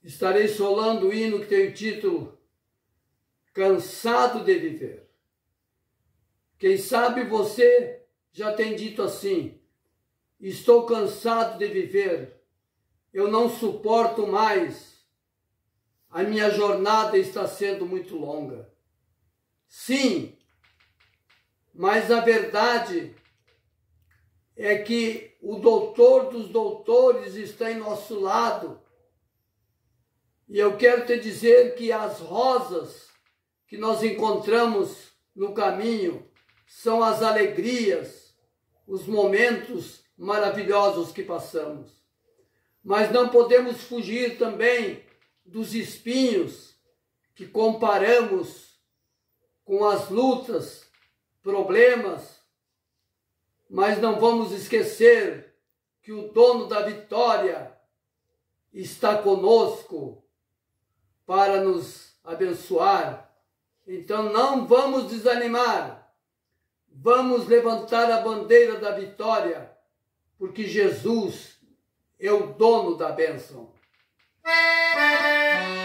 estarei solando o hino que tem o título Cansado de Viver. Quem sabe você já tem dito assim: estou cansado de viver, eu não suporto mais, a minha jornada está sendo muito longa. Sim, mas a verdade é que o doutor dos doutores está em nosso lado. E eu quero te dizer que as rosas que nós encontramos no caminho são as alegrias, os momentos maravilhosos que passamos. Mas não podemos fugir também dos espinhos que comparamos com as lutas, problemas, mas não vamos esquecer que o dono da vitória está conosco para nos abençoar. Então não vamos desanimar, vamos levantar a bandeira da vitória, porque Jesus é o dono da bênção.